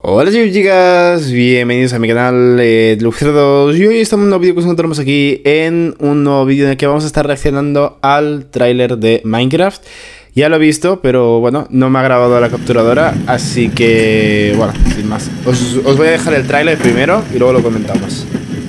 Hola chicos y chicas, bienvenidos a mi canal Lucerdos. Y hoy estamos en un nuevo vídeo que nos encontramos aquí en un nuevo vídeo en el que vamos a estar reaccionando al tráiler de Minecraft. Ya lo he visto, pero bueno, no me ha grabado la capturadora, así que bueno, sin más. Os voy a dejar el tráiler primero y luego lo comentamos.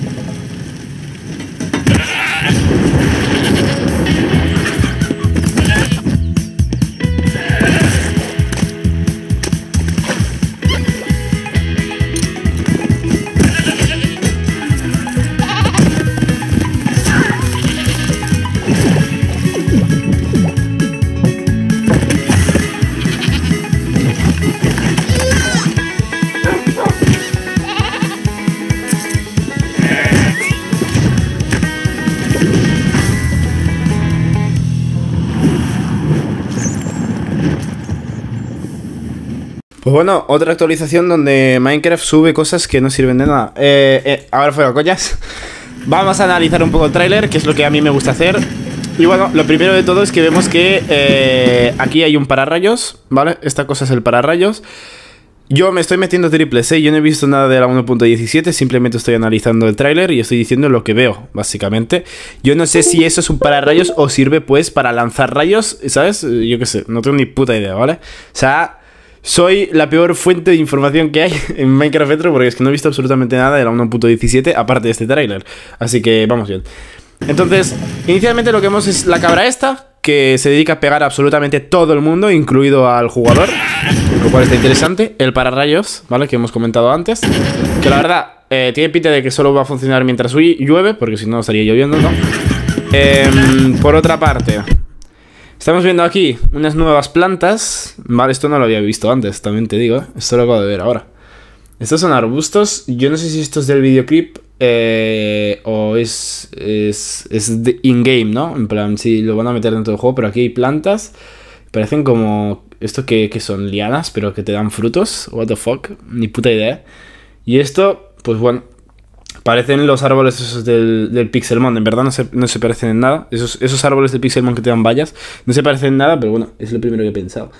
Pues bueno, otra actualización donde Minecraft sube cosas que no sirven de nada. Ahora fuera coñas. Vamos a analizar un poco el tráiler, que es lo que a mí me gusta hacer. Y bueno, lo primero de todo es que vemos que aquí hay un pararrayos, ¿vale? Esta cosa es el pararrayos. Yo me estoy metiendo triples, yo no he visto nada de la 1.17, simplemente estoy analizando el tráiler y estoy diciendo lo que veo, básicamente. Yo no sé si eso es un pararrayos o sirve pues para lanzar rayos, ¿sabes? Yo qué sé, no tengo ni puta idea, ¿vale? O sea, soy la peor fuente de información que hay en Minecraft Retro porque es que no he visto absolutamente nada de la 1.17 aparte de este tráiler. Así que vamos bien. Entonces, inicialmente lo que vemos es la cabra esta, que se dedica a pegar a absolutamente todo el mundo, incluido al jugador, lo cual está interesante. El pararrayos, ¿vale? Que hemos comentado antes, que la verdad tiene pinta de que solo va a funcionar mientras llueve, porque si no estaría lloviendo, ¿no? Por otra parte, estamos viendo aquí unas nuevas plantas. Vale, esto no lo había visto antes, también te digo, esto lo acabo de ver ahora. Estos son arbustos, yo no sé si esto es del videoclip o es in-game, ¿no? En plan, sí, lo van a meter dentro del juego, pero aquí hay plantas. Parecen como... ¿Esto que son? Lianas, pero que te dan frutos. What the fuck, ni puta idea. Y esto, pues bueno, parecen los árboles esos del Pixelmon. En verdad no se parecen en nada. Esos árboles del Pixelmon que te dan vallas no se parecen en nada, pero bueno, es lo primero que he pensado.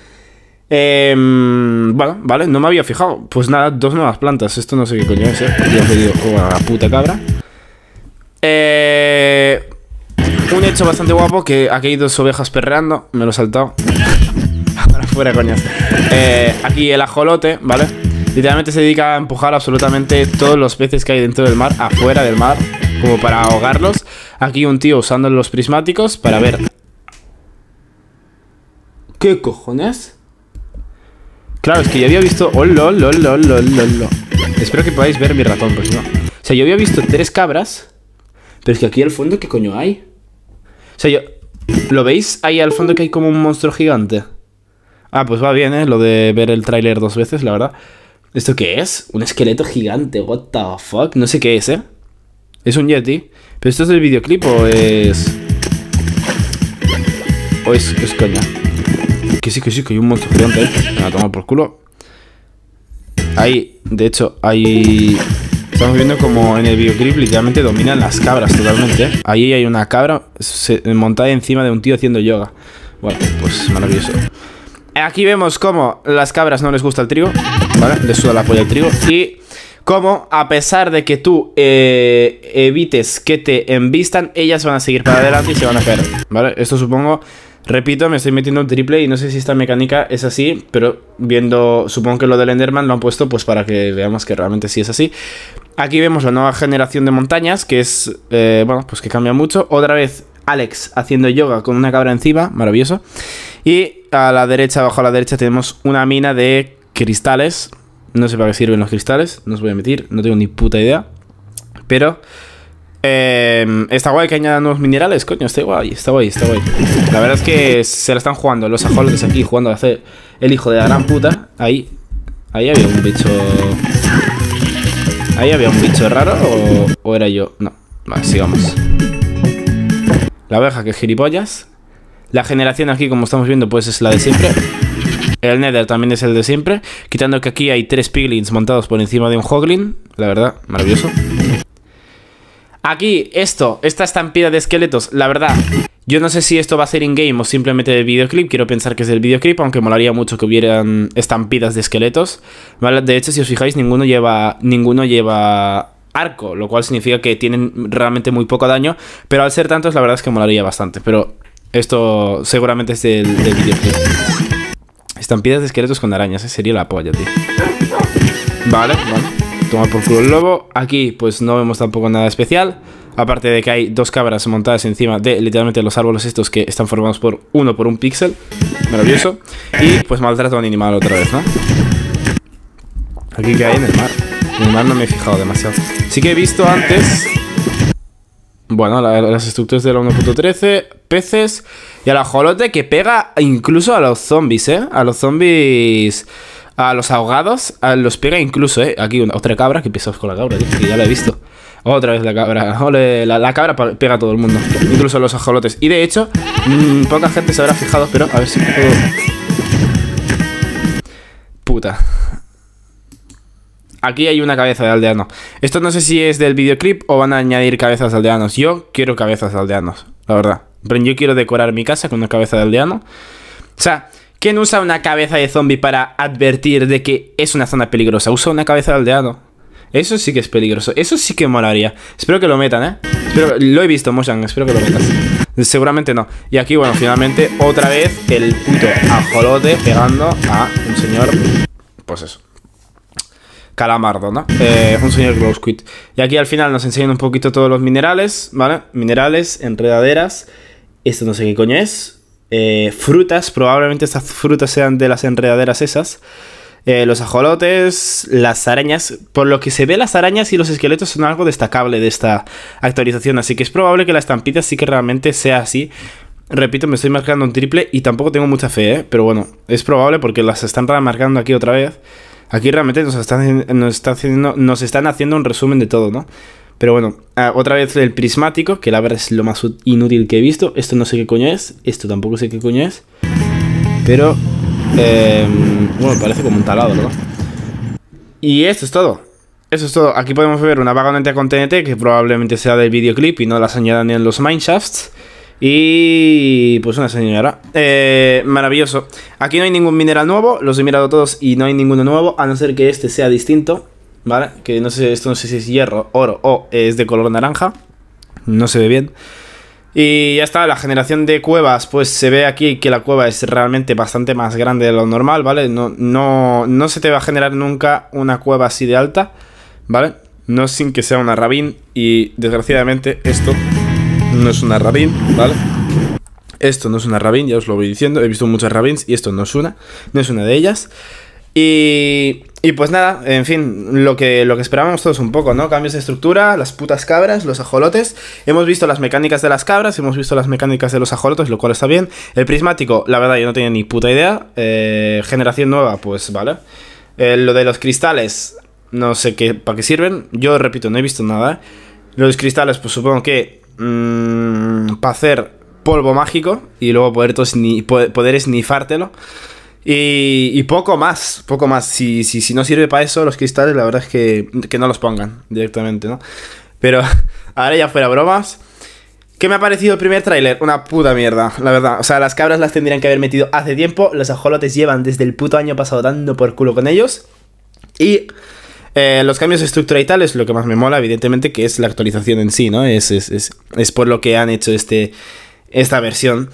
Bueno, vale, no me había fijado. Pues nada, dos nuevas plantas. Esto no sé qué coño es, Ya os he dicho, oh, la puta cabra. Un hecho bastante guapo, que aquí hay dos ovejas perreando. Me lo he saltado. Ahora fuera, coñas. Aquí el ajolote, ¿vale? Literalmente se dedica a empujar absolutamente todos los peces que hay dentro del mar, afuera del mar, como para ahogarlos. Aquí un tío usando los prismáticos para ver... ¿Qué cojones? Claro, es que yo había visto... Oh, lol. Espero que podáis ver mi ratón, pues no. O sea, yo había visto 3 cabras, pero es que aquí al fondo, ¿qué coño hay? O sea, ¿lo veis? Ahí al fondo que hay como un monstruo gigante. Ah, pues va bien, lo de ver el tráiler 2 veces, la verdad. ¿Esto qué es? Un esqueleto gigante, what the fuck. No sé qué es, Es un yeti. ¿Pero esto es del videoclip o es...? ¿O es coña? Que sí, que hay un monstruo gigante, Me va a tomar por culo. Ahí, de hecho, ahí... Estamos viendo como en el videoclip literalmente dominan las cabras totalmente, Ahí hay una cabra montada encima de un tío haciendo yoga. Bueno, pues maravilloso. Aquí vemos cómo las cabras no les gusta el trigo, ¿vale? Les suda la polla el trigo. Y cómo, a pesar de que tú evites que te embistan, ellas van a seguir para adelante y se van a caer, ¿vale? Esto supongo... Repito, me estoy metiendo un triple y no sé si esta mecánica es así, pero viendo, supongo que lo del Enderman lo han puesto pues para que veamos que realmente sí es así. Aquí vemos la nueva generación de montañas, que es, bueno, pues que cambia mucho. Otra vez Alex haciendo yoga con una cabra encima, maravilloso. Y a la derecha, abajo a la derecha tenemos una mina de cristales. No sé para qué sirven los cristales, no os voy a mentir, no tengo ni puta idea. Pero... está guay que añadan nuevos minerales, coño, está guay. La verdad es que se la están jugando los ajolotes aquí, jugando a hacer el hijo de la gran puta. Ahí había un bicho... ¿Ahí había un bicho raro o era yo? No, vale, sigamos. La oveja que es gilipollas. La generación aquí, como estamos viendo, pues es la de siempre. El Nether también es el de siempre, quitando que aquí hay 3 piglins montados por encima de un hoglin. La verdad, maravilloso. Aquí, esta estampida de esqueletos, la verdad, yo no sé si esto va a ser in-game o simplemente del videoclip. Quiero pensar que es del videoclip, aunque molaría mucho que hubieran estampidas de esqueletos, ¿vale? De hecho, si os fijáis, ninguno lleva arco, lo cual significa que tienen realmente muy poco daño, pero al ser tantos, la verdad es que molaría bastante. Pero esto seguramente es del videoclip. Estampidas de esqueletos con arañas, sería la polla, tío. Vale. Toma por culo el lobo. Aquí pues no vemos tampoco nada especial, aparte de que hay dos cabras montadas encima de literalmente los árboles estos que están formados por un píxel. Maravilloso. Y pues maltrato animal otra vez, ¿no? Aquí que hay en el mar. En el mar no me he fijado demasiado. Sí que he visto antes, bueno, las estructuras de la 1.13, peces y al ajolote que pega incluso a los zombies, ¿eh? A los zombies, a los ahogados, los pega incluso, ¿eh? Aquí otra cabra, que pesados con la cabra, tío, que ya la he visto. Otra vez la cabra. Ole, la cabra pega a todo el mundo, incluso a los ajolotes. Y de hecho, poca gente se habrá fijado, pero a ver si puedo... Puta. Aquí hay una cabeza de aldeano. Esto no sé si es del videoclip o van a añadir cabezas de aldeanos. Yo quiero cabezas de aldeanos, la verdad. Pero yo quiero decorar mi casa con una cabeza de aldeano. O sea, ¿quién usa una cabeza de zombie para advertir de que es una zona peligrosa? Usa una cabeza de aldeano. Eso sí que es peligroso. Eso sí que molaría. Espero que lo metan, ¿eh? Lo he visto, Moshan. Espero que lo metas. Seguramente no. Y aquí, bueno, finalmente, otra vez el puto ajolote pegando a un señor... Pues eso. Calamardo, ¿no? Un señor Glow Squid. Y aquí al final nos enseñan un poquito todos los minerales, ¿vale? Minerales, enredaderas. Esto no sé qué coño es. Frutas, probablemente estas frutas sean de las enredaderas esas. Los ajolotes, las arañas. Por lo que se ve, las arañas y los esqueletos son algo destacable de esta actualización. Así que es probable que la estampita sí que realmente sea así. Repito, me estoy marcando un triple y tampoco tengo mucha fe, ¿eh? Pero bueno, es probable porque las están marcando aquí otra vez. Aquí realmente nos están haciendo un resumen de todo, ¿no? Pero bueno, otra vez el prismático, que la verdad es lo más inútil que he visto. Esto no sé qué coño es. Esto tampoco sé qué coño es. Pero, bueno, parece como un taladro, ¿no? Y esto es todo. Eso es todo. Aquí podemos ver una vagoneta con TNT, que probablemente sea del videoclip y no las añadan en los mineshafts. Y pues una señora. Maravilloso. Aquí no hay ningún mineral nuevo. Los he mirado todos y no hay ninguno nuevo, a no ser que este sea distinto, ¿vale? Que no sé, esto no sé si es hierro, oro o es de color naranja. No se ve bien. Y ya está, la generación de cuevas. Pues se ve aquí que la cueva es realmente bastante más grande de lo normal, ¿vale? No se te va a generar nunca una cueva así de alta, ¿vale? No sin que sea una ravine. Y desgraciadamente esto no es una ravine, ¿vale? Esto no es una ravine, ya os lo voy diciendo. He visto muchas ravines y esto no es una de ellas. Y pues nada, en fin, lo que esperábamos todos un poco, ¿no? Cambios de estructura, las putas cabras, los ajolotes. Hemos visto las mecánicas de las cabras, hemos visto las mecánicas de los ajolotes, lo cual está bien. El prismático, la verdad, yo no tenía ni puta idea. Generación nueva, pues vale. Lo de los cristales, no sé para qué sirven. Yo repito, no he visto nada. Los cristales, pues supongo que para hacer polvo mágico y luego poder esnifártelo. Y poco más. Si no sirve para eso, los cristales, la verdad es que no los pongan directamente, ¿no? Pero ahora ya fuera bromas, ¿qué me ha parecido el primer tráiler? Una puta mierda, la verdad. O sea, las cabras las tendrían que haber metido hace tiempo. Los ajolotes llevan desde el puto año pasado dando por culo con ellos. Y los cambios de estructura y tal es lo que más me mola, evidentemente, que es la actualización en sí, ¿no? Es por lo que han hecho esta versión.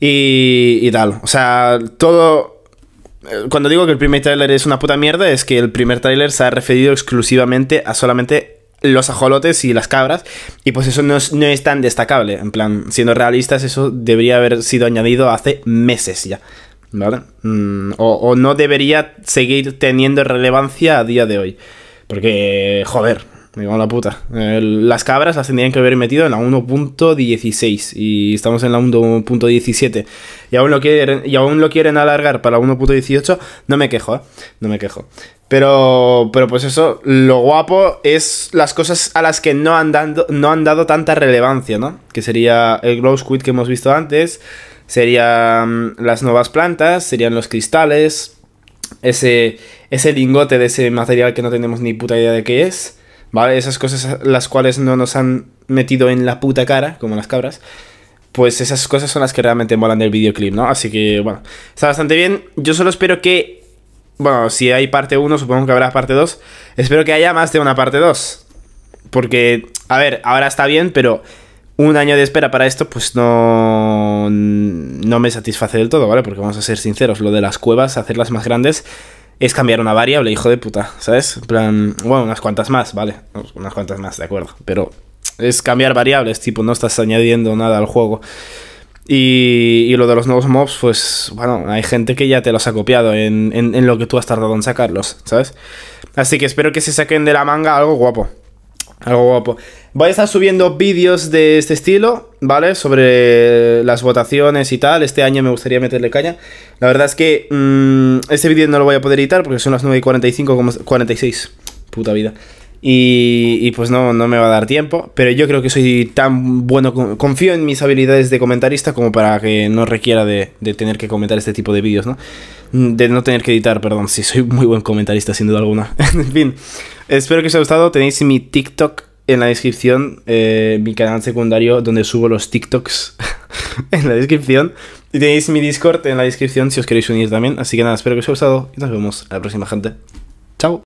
Y tal. O sea, todo... Cuando digo que el primer tráiler es una puta mierda, es que el primer tráiler se ha referido exclusivamente a solamente los ajolotes y las cabras. Y pues eso no es tan destacable. En plan, siendo realistas, eso debería haber sido añadido hace meses ya, ¿vale? O no debería seguir teniendo relevancia a día de hoy. Porque, joder, me cago en la puta. Las cabras las tendrían que haber metido en la 1.16 y estamos en la 1.17. Y aún lo quieren alargar para la 1.18. No me quejo, ¿eh? No me quejo. Pero pues eso, lo guapo es las cosas a las que no han dado tanta relevancia, ¿no? Que sería el Glow Squid que hemos visto antes. Serían las nuevas plantas, serían los cristales, ese lingote de ese material que no tenemos ni puta idea de qué es, ¿vale? Esas cosas las cuales no nos han metido en la puta cara, como las cabras, pues esas cosas son las que realmente molan del videoclip, ¿no? Así que, bueno, está bastante bien. Yo solo espero que, bueno, si hay parte 1, supongo que habrá parte 2. Espero que haya más de una parte 2. Porque, a ver, ahora está bien, pero un año de espera para esto, pues no me satisface del todo, ¿vale? Porque vamos a ser sinceros, lo de las cuevas, hacerlas más grandes, es cambiar una variable, hijo de puta, ¿sabes? En plan, bueno, unas cuantas más, ¿vale? Unas cuantas más, de acuerdo. Pero es cambiar variables, tipo, no estás añadiendo nada al juego. Y lo de los nuevos mobs, pues, bueno, hay gente que ya te los ha copiado en lo que tú has tardado en sacarlos, ¿sabes? Así que espero que se saquen de la manga algo guapo. Algo guapo. Voy a estar subiendo vídeos de este estilo, ¿vale? Sobre las votaciones y tal. Este año me gustaría meterle caña. La verdad es que este vídeo no lo voy a poder editar porque son las 9:45, como 46. Puta vida. Y pues no me va a dar tiempo. Pero yo creo que soy tan bueno, confío en mis habilidades de comentarista como para que no requiera de tener que comentar este tipo de vídeos, ¿no? De no tener que editar, perdón. Sí, soy muy buen comentarista, sin duda alguna. En fin, espero que os haya gustado. Tenéis mi TikTok en la descripción, mi canal secundario donde subo los TikToks en la descripción. Y tenéis mi Discord en la descripción si os queréis unir también. Así que nada, espero que os haya gustado y nos vemos a la próxima, gente. Chao.